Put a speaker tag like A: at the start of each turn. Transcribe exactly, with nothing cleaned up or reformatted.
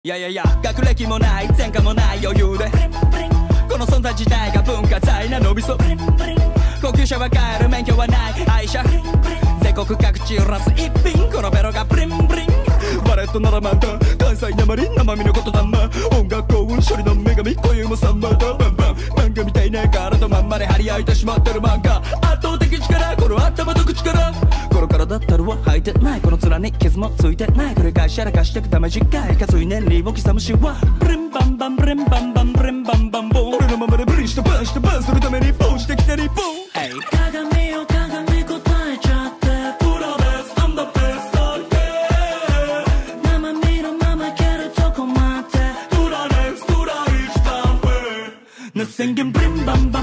A: いやいやいや学歴もない前科もない余裕でこの存在自体が文化財な伸びそ高級車は買える免許はない愛車全国各地揺らす一品このベロがブリンブリンバレットならまた関西なまり生身のことだま音楽幸運処理の女神恋もさんまだバンバン漫画みたいな体まんまで張り合いてしまってる漫画圧倒的力この頭と口からこの体ったるは履いてないこの面に傷もついてない繰り返しやらかしてくため次回かつい年利を刻むしはブリンバンバンブリンバンバンブリンバンバンボン俺のままでブリンしてバンしてバンするためにボンしてきて日本鏡を鏡答えちゃってプロですアンダーベスト生身のままいけるとこまでプラネスプライチダウンな宣言ブリンバンバン